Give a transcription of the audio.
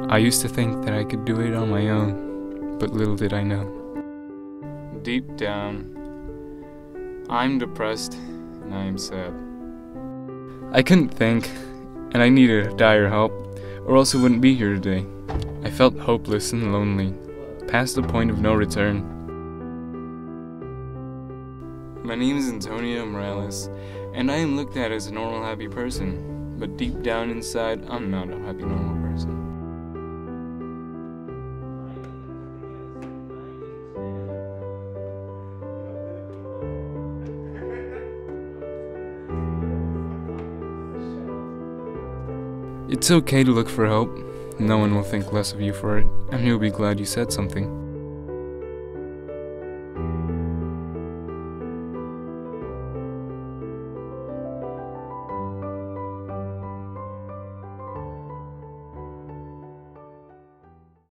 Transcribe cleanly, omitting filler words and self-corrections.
I used to think that I could do it on my own, but little did I know. Deep down, I'm depressed and I am sad. I couldn't think, and I needed dire help, or else I wouldn't be here today. I felt hopeless and lonely, past the point of no return. My name is Antonio Morales, and I am looked at as a normal, happy person, but deep down inside, I'm not a happy, normal person. It's okay to look for help. No one will think less of you for it, and you'll be glad you said something.